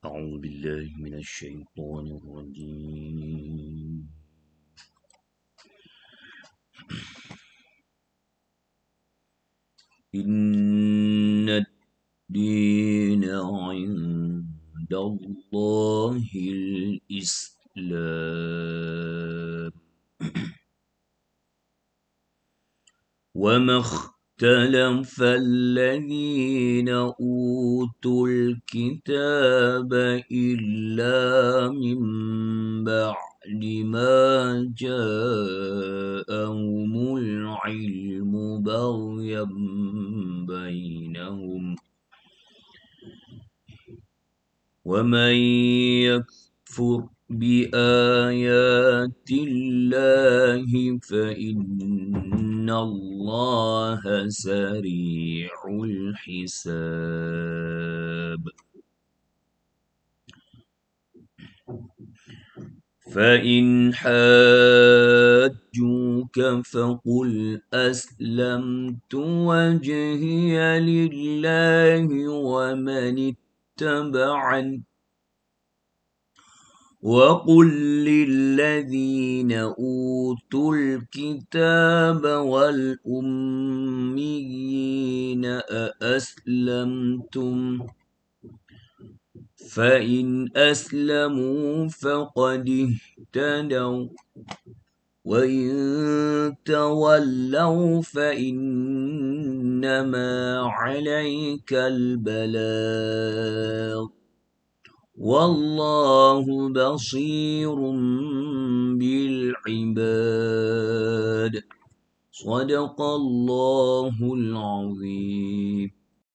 أعوذ بالله من الشيطان الرجيم. إن الدين عند الله الإسلام. وما اختلف الذين أوتوا الكتاب إلا من بعد ما جاءهم العلم بغيا بينهم. ومن يكفر بآيات الله فإن الله سريع الحساب. فإن حاجوك فقل أسلمت وجهي لله ومن اتبعني، وقل للذين أوتوا الكتاب والأميين أأسلمتم؟ فإن أسلموا فقد اهتدوا، وإن تولوا فإنما عليك البلاغ، والله بصير بالعباد. صدق الله العظيم.